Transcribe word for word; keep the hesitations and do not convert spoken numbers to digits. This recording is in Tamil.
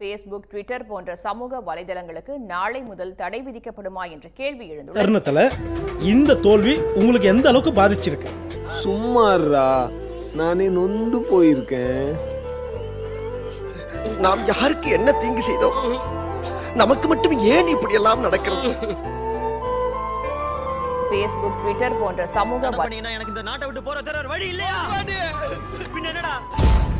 Facebook, Twitter போன்ற சமூக வலைதளங்களுக்கு நாளை முதல் தடை விதிக்கப்படுமா என்ற கேள்வி எழுந்துள்ளது. தருணத்துல இந்த தோல்வி உங்களுக்கு எந்த அளவுக்கு பாதிச்சிருக்கு? சும்மாறா, நானே நொந்து போயிருக்கேன். நாம் யாருக்கு என்ன தீங்கு செய்தோம்? நமக்கு மட்டும் ஏன் இப்படி எல்லாம் நடக்கிறது? Facebook, Twitter போன்ற சமூக எனக்கு இந்த நாட்டை விட்டு போற தர வழி இல்லையா? பின்ன என்னடா?